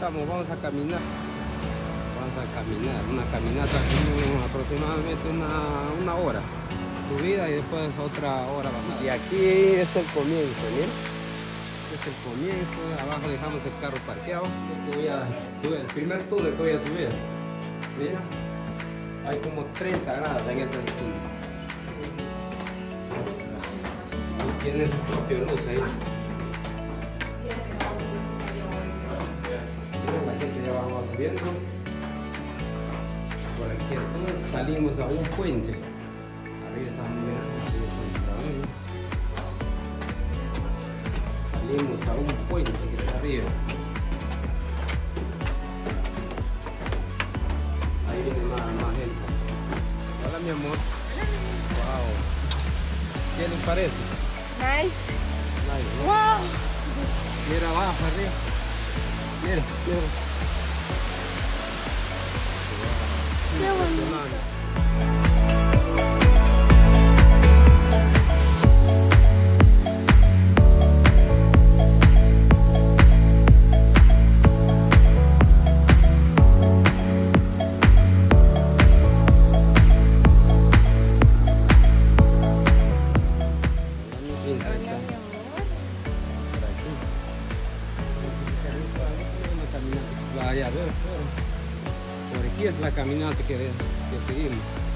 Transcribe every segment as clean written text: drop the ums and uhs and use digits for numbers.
estamos, vamos a caminar. Vamos a caminar, una caminata de aproximadamente una hora. Subida y después otra hora bajada. Y aquí es el comienzo, ¿bien? Es el comienzo, abajo dejamos el carro parqueado. Voy a subir, el primer túnel que voy a subir. Mira, hay como 30 grados en este túnel. Y tiene su propia luz ahí. La gente ya va subiendo. Por aquí entonces salimos a un puente. Arriba estamos mirando. Salimos a un puente que está arriba. Ahí viene más gente. Hola mi amor. Wow. ¿Qué les parece? Nice. Nice, ¿no? Wow. Mira abajo, arriba. Mira, mira. Qué bonito. Vaya, a ver, por aquí es la caminata que seguimos.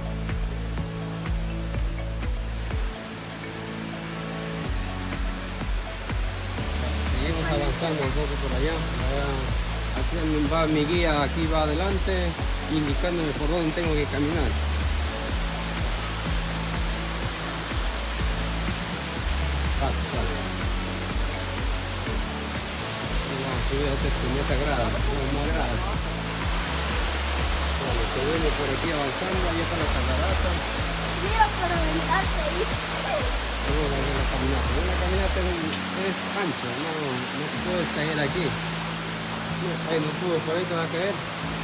Seguimos avanzando nosotros por allá. Aquí va mi guía, aquí va adelante, indicándome por dónde tengo que caminar. Subir a 30 grados, más grados. Bueno, seguimos por aquí avanzando, ahí está la catarata. Mira para aventarte ahí. Luego la caminata. La caminata es ancha, no se puede caer aquí. Ahí no sube, por ahí te va a caer.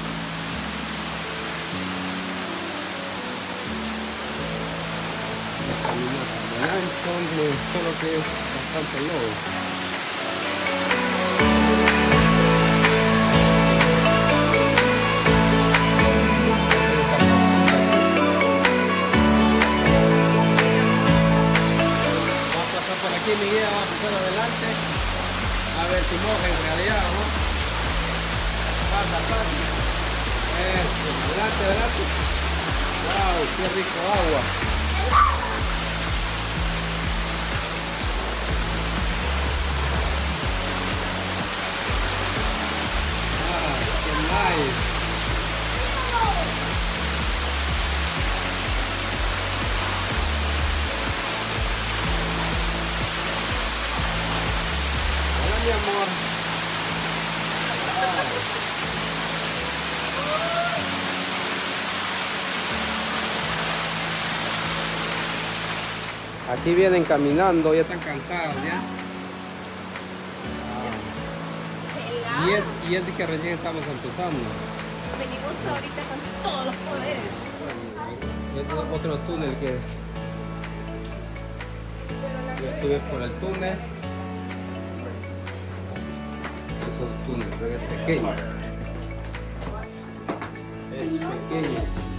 La caminata muy ancha, solo que es bastante lodo. Aquí mi guía va a pasar adelante a ver si moja en realidad, ¿no? Pasa. Eso, adelante. Wow, qué rico agua. Qué nice. Mi amor. Aquí vienen caminando, ya están cansados ya. Y es de que recién estamos empezando. Venimos ahorita con todos los poderes. Este es otro túnel que subes por el túnel. El túnel, pero es pequeño. Es pequeño.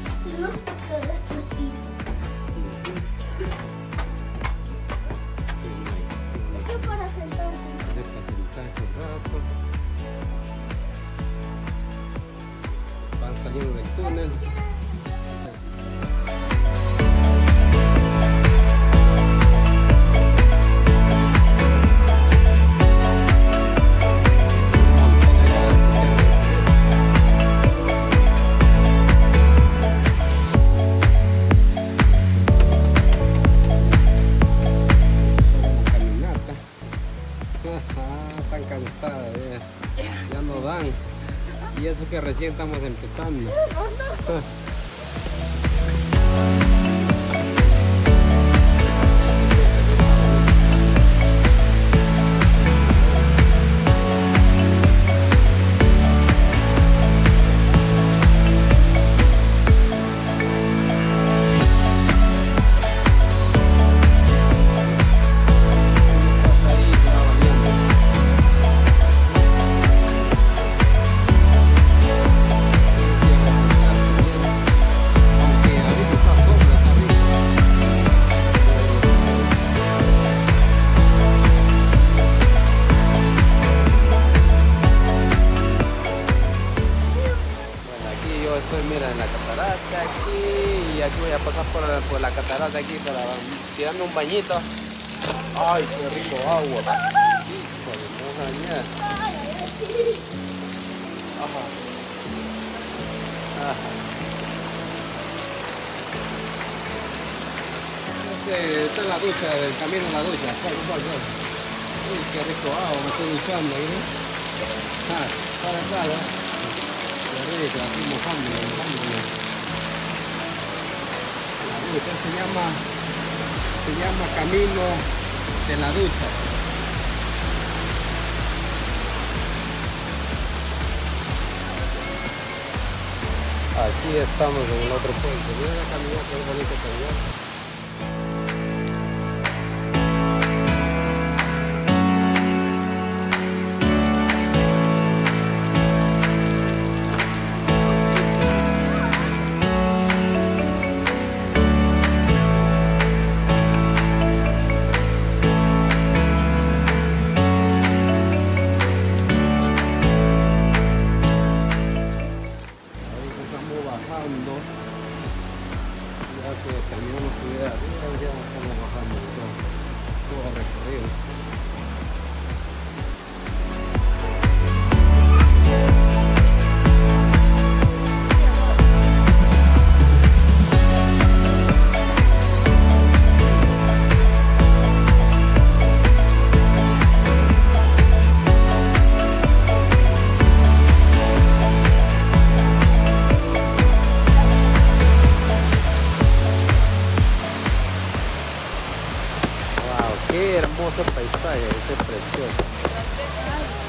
Para sentarse. De facilitarse un rato. Van saliendo del túnel. Están cansadas, ya no dan. Y eso que recién estamos empezando. por la catarata aquí para tirarme un bañito. Ay, qué rico agua. Híjole, me vas a bañar. Ajá. Ajá. Esta es la ducha, el camino a la ducha. Uy, qué rico agua, me estoy duchando ahí, ¿no? Para, qué rico, así mojándome. La ducha se llama camino de la ducha. Aquí estamos en el otro puente. Mira la caminata, qué bonito caminata. Bajando, ya que terminamos subida arriba, ya estamos bajando todo el recorrido. Qué hermoso paisaje, es precioso.